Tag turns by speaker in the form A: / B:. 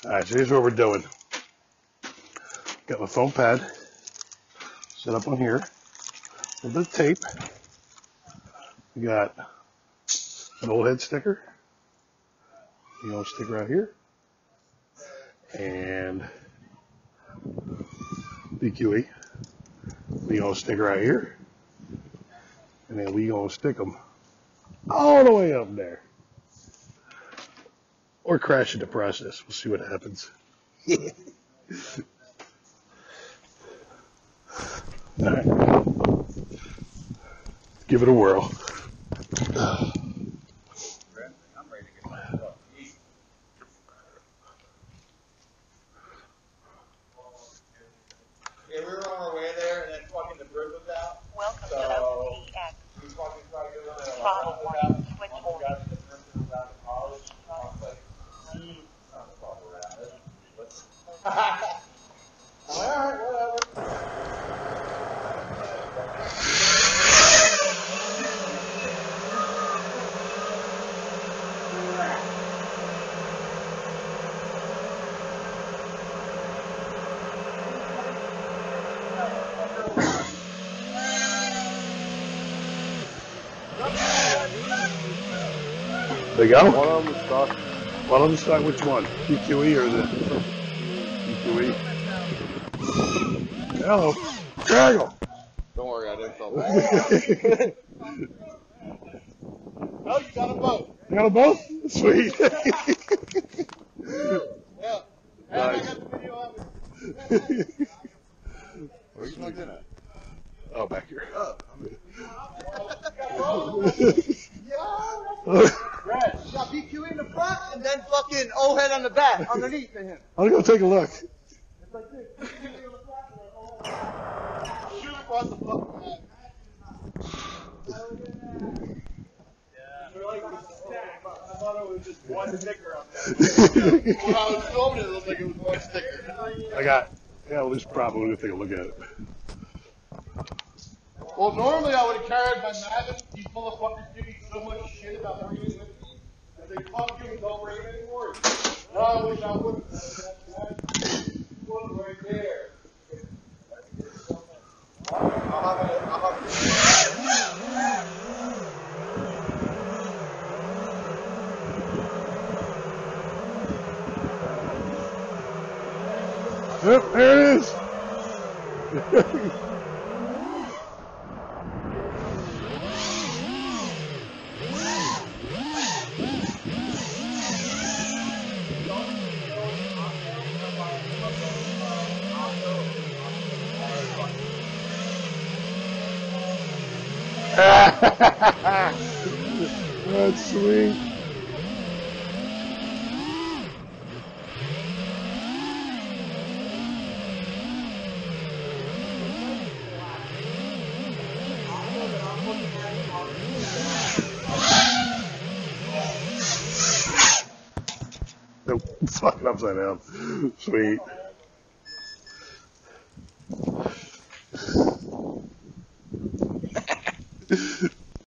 A: Alright, so here's what we're doing. Got my foam pad set up on here. A little bit of tape. We got an old head sticker. You know, stick right here. And BQE. We gonna stick right here. And then we gonna stick them all the way up there. Or crash it the process. We'll see what happens. All right. Give it a whirl.
B: I'm ready to get my stuff. Yeah, we were on our way there, and then fucking the bridge was out.
C: Welcome
B: so,
C: to OPX.
B: We fucking tried to go down there.
C: Follow one, switch one.
B: Got to the person about the college. I was like, not the fuck around it. I'm like, alright, whatever.
A: There you go.
D: One of them is stuck.
A: One of them stuck. Which one? BQE or the BQE? Hello. Draggle.
D: Don't worry, I didn't feel bad.
B: Oh, you got them both.
A: You got them both? Sweet.
B: Yeah.
A: Nice.
B: I got the video of it.
D: Where are you plugged in at?
A: Oh, back here.
B: Red, you got BQE in the front and then fucking old head on the back, underneath of him.
A: I'll go take a look.
B: It's like this. BQE on the front and then old head. Shoot across the fucking back. They're like a stack. I thought it was just one sticker on there. When I was filming it, it looked like it was one sticker.
A: I got, yeah, well, this problem. We're going to take a look at it.
B: Well, normally I would have carried my Mavic. These motherfuckers give me so much shit about bringing it with me. If they fuck you and don't bring it anymore. No, I wish I would have. That's one right there. I'll have
A: Yep, there it is. That's sweet. Nope, it's fucking upside down. Sweet.